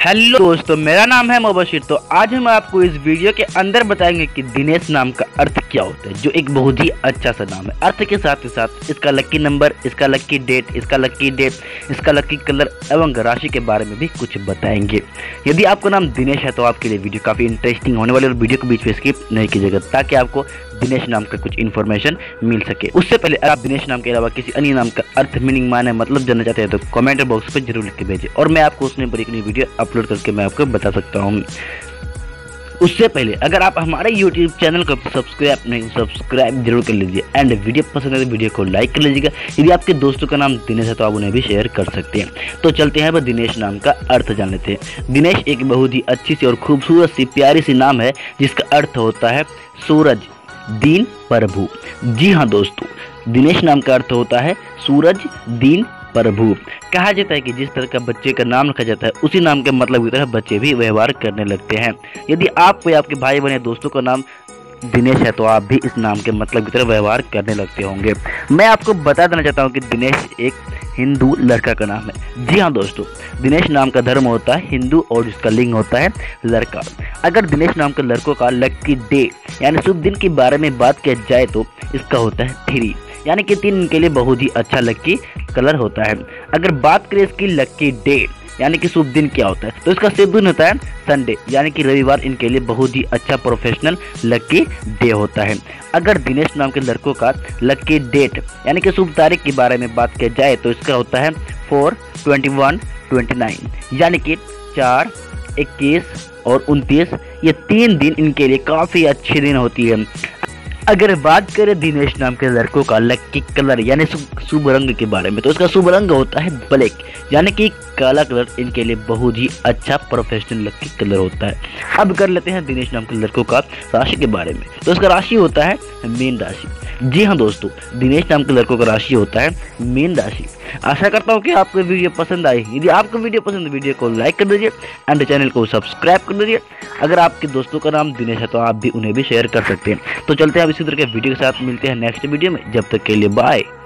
Hello दोस्तों, मेरा नाम है मुबशिर। तो आज हम आपको इस वीडियो के अंदर बताएंगे कि दिनेश नाम का अर्थ क्या होता है, जो एक बहुत ही अच्छा सा नाम है। अर्थ के साथ ही साथ इसका लकी नंबर, इसका लकी डेट, इसका लकी कलर एवं राशि के बारे में भी कुछ बताएंगे। यदि आपका नाम दिनेश है तो आपके लिए वीडियो काफ़ी इंटरेस्टिंग होने वाली है और वीडियो को बीच में स्किप नहीं कीजिएगा ताकि आपको दिनेश नाम का कुछ इन्फॉर्मेशन मिल सके। उससे पहले अगर आप दिनेश नाम के अलावा किसी अन्य नाम का अर्थ, मीनिंग, माने, मतलब जानना चाहते हैं तो कमेंट बॉक्स पर जरूर लिख के भेजें और मैं आपको उसमें पर एक नई वीडियो अपलोड करके मैं आपको बता सकता हूँ। उससे पहले अगर आप हमारे YouTube चैनल को सब्सक्राइब जरूर कर लीजिए एंड वीडियो पसंद है तो वीडियो को लाइक कर लीजिएगा। यदि आपके दोस्तों का नाम दिनेश है तो आप उन्हें भी शेयर कर सकते हैं। तो चलते हैं, दिनेश नाम का अर्थ जान लेते हैं। दिनेश एक बहुत ही अच्छी सी और खूबसूरत सी प्यारी सी नाम है जिसका अर्थ होता है सूरज, दीन, प्रभु। जी हाँ दोस्तों, दिनेश नाम का अर्थ होता है सूरज, दीन, प्रभु। कहा जाता है कि जिस तरह का बच्चे का नाम रखा जाता है उसी नाम के मतलब की तरह बच्चे भी व्यवहार करने लगते हैं। यदि आप या आपके भाई बहन दोस्तों का नाम दिनेश है तो आप भी इस नाम के मतलब की तरह व्यवहार करने लगते होंगे। मैं आपको बता देना चाहता हूँ कि दिनेश एक हिंदू लड़का का नाम है। जी हाँ दोस्तों, दिनेश नाम का धर्म होता है हिंदू और जिसका लिंग होता है लड़का। अगर दिनेश नाम के लड़कों का लकी डे यानी शुभ दिन के बारे में बात किया जाए तो इसका होता है 3, यानी कि 3 इनके लिए बहुत ही अच्छा लकी कलर होता है। अगर बात करें इसकी लकी डे यानी कि शुभ दिन क्या होता है तो इसका शुभ दिन होता है संडे, यानी कि रविवार इनके लिए बहुत ही अच्छा प्रोफेशनल लकी डे होता है। अगर दिनेश नाम के लड़कों का लकी डेट यानी कि शुभ तारीख के बारे में बात किया जाए तो इसका होता है 4, 21, 29, यानी कि 4, 21 और 29। ये 3 दिन इनके लिए काफ़ी अच्छे दिन होती है। अगर बात करें दिनेश नाम के लड़कों का लकी कलर यानी शुभ रंग के बारे में तो इसका शुभ रंग होता है ब्लैक, यानी कि काला कलर इनके लिए बहुत ही अच्छा प्रोफेशनल लकी कलर होता है। अब कर लेते हैं दिनेश नाम के लड़कों का राशि के बारे में तो इसका राशि होता है मीन राशि। जी हाँ दोस्तों, दिनेश नाम के लड़कों का राशि होता है मीन राशि। आशा करता हूँ कि आपको वीडियो पसंद आई। यदि आपको वीडियो पसंद है वीडियो को लाइक कर दीजिए एंड चैनल को सब्सक्राइब कर दीजिए। अगर आपके दोस्तों का नाम दिनेश है तो आप भी उन्हें भी शेयर कर सकते हैं। तो चलते हैं अब इसी तरह के वीडियो के साथ मिलते हैं नेक्स्ट वीडियो में। जब तक के लिए बाय।